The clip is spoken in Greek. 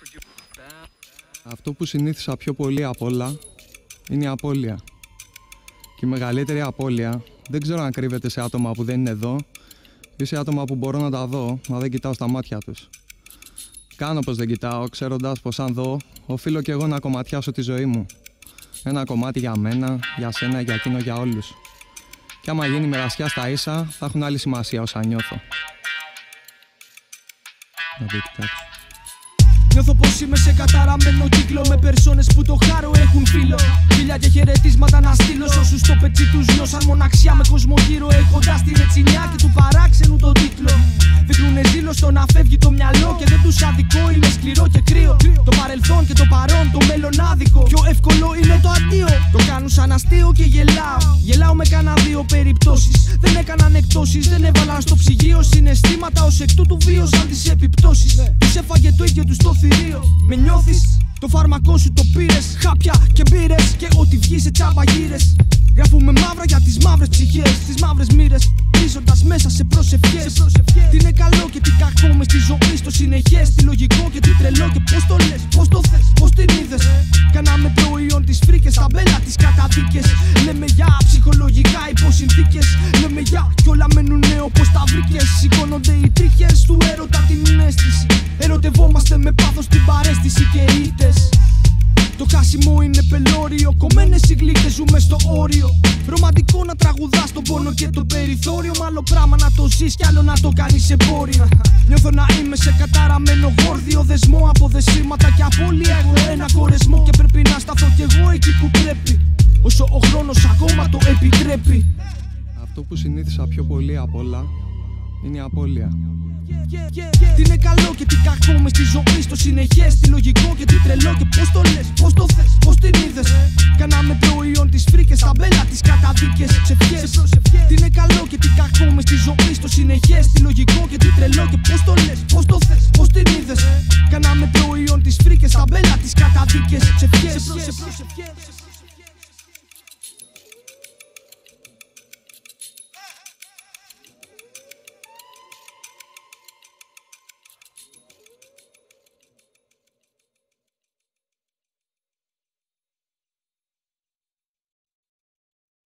Αυτό που συνήθισα πιο πολύ απ' όλα είναι η απώλεια. Και η μεγαλύτερη απώλεια δεν ξέρω αν κρύβεται σε άτομα που δεν είναι εδώ ή σε άτομα που μπορώ να τα δω, μα δεν κοιτάω στα μάτια τους. Κάνω πως δεν κοιτάω, ξέροντας πως αν δω, οφείλω κι εγώ να κομματιάσω τη ζωή μου. Ένα κομμάτι για μένα, για σένα, για εκείνο, για όλους. Κι άμα γίνει μοιρασιά στα ίσα, θα έχουν άλλη σημασία όσα νιώθω. Να το κοιτάξω. Νιώθω πως είμαι σε καταραμένο κύκλο με περσόνες που το χάρο έχουν φίλο. Φιλιά και χαιρετίσματα να στείλω σ' όσους στο πετσί τους νιώσαν μοναξιά με κόσμο γύρω, έχοντας τη ρετσινιά και του παράξενου τον τίτλο. Δείχνουνε ζήλο στο να φεύγει το μυαλό και δεν τους αδικό, είναι σκληρό και κρύο. Το παρελθόν και το παρόν, το μέλλον άδικο. Πιο εύκολο είναι το αντίο. Το κάνουν σαν αστείο και γελάω. Γελάω με κάνα δύο περιπτώσεις. Δεν έκαναν εκτόσεις, δεν έβαλαν στο ψυγείο συναισθήματα, ως εκ τούτου βίωσαν τις επιπτώσεις. Τους έφαγε το ίδιο τους το θηρίο. Με νιώθεις, το φάρμακό σου το πήρες. Χάπια και μπύρες και ό,τι βγει σε τσαμπαγύρες. Γράφουμε μαύρα για τις μαύρες ψυχές, τις μαύρες μοίρες, βρίζοντας μέσα σε προσευχές. Τι είναι καλό και τι κακό μες στη ζωή, στο συνεχές. Τι λογικό και τι τρελό και πώς το λες, πώς το θες, πώς την είδες. Κάναμε προϊόν τις φρίκες, ταμπέλα τις καταδίκες. Λέμε για ψυχολογικά υποσυνθήκες. Λέμε για κι όλα μένουνε όπως τα βρήκες. Σηκώνονται οι τρίχες του έρωτα την αίσθηση. Ερωτευόμαστε με πάθος την παρέστηση και ήττες. Το χάσιμο είναι πελώριο, κομμένες οι γλύκες ζούμε στο όριο. Ρομαντικό να τραγουδάς τον πόνο και το περιθώριο. Μ' άλλο πράγμα να το ζεις κι άλλο να το κάνεις εμπόριο. Νιώθω να είμαι σε καταραμένο γόρδιο δεσμό από δεσίματα και απώλεια. Έχω ένα κορεσμό και πρέπει να σταθώ κι εγώ εκεί που πρέπει, όσο ο χρόνος ακόμα το επιτρέπει. Αυτό που συνήθισα πιο πολύ απ' όλα είναι η απώλεια. Τι είναι καλό και τι κακό μες στη ζωή, στο συνεχές. Τι λογικό και τι τρελό και πώς το λες, πώς το θες, πώς την είδες. Κάναμε προϊόν τις φρίκες, ταμπέλα τις καταδίκες, ψευχές. Τι είναι καλό και τι κακό μες στη ζωή, στο συνεχές. Τι λογικό και τι τρελό και πώς το λες, πώς το θες, πώς την είδες. Κάναμε προϊόν τις φρίκες, ταμπέλα τις καταδίκες, ψευχές.